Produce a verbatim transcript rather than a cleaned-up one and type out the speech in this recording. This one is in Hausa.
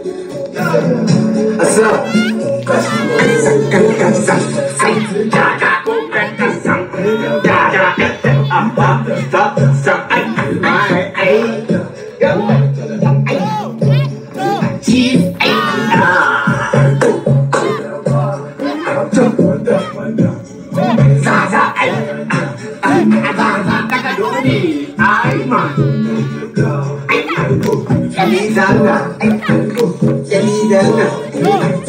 Asa. Kan kan sang sang jaga ko kan kan sang jaga apa tak sang ai ai ai cheese ai sa sa ai ai sa sa tak ada ni ai mah ai ai jadi jangan jadi jangan